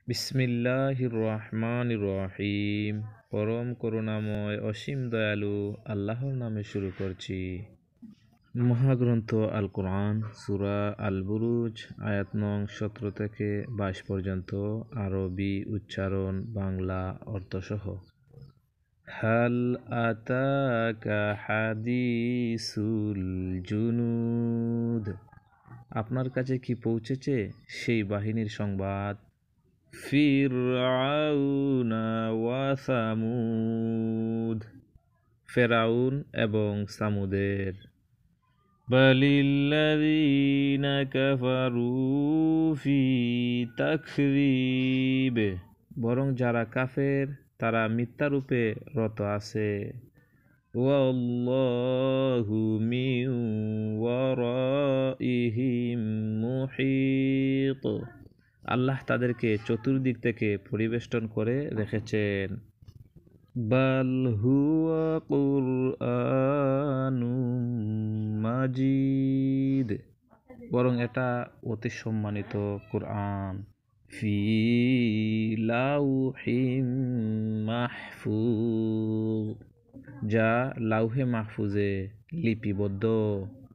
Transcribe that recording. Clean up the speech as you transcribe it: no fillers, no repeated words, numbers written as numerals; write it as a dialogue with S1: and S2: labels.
S1: বিসমিল্লাহির রহমানির রহিম। পরম করুণাময় অসীম দয়ালু আল্লাহর নামে শুরু করছি। মহাগ্রন্থ আল কোরআন, সূরা আল বুরুজ, আয়াত নং 17 থেকে 22 পর্যন্ত। আরবি উচ্চারণ, বাংলা অর্থসহ। হাল আতাকা হাদিসুল জুনুদ। আপনার কাছে কি পৌঁছেছে সেই বাহিনীর সংবাদ। ফিরআউনা ওয়া সামুদ, ফেরাউন এবং সামুদের। বালিল্লাযীনা কাফারু ফি তাকযীব, বরং যারা কাফের তারা মিথ্যারূপে রত আছে। ওয়াল্লাহু মিন ওয়ারাইহিম মুহীত, আল্লাহ তাদেরকে চতুর্দিক থেকে পরিবেষ্টন করে রেখেছেন। বাল হুয়া কুরআনুম মাজিদ, বরং এটা অতি সম্মানিত কুরআন। ফি লাউহিম মাহফুজ, যা লাউহে মাহফুজে লিপিবদ্ধ।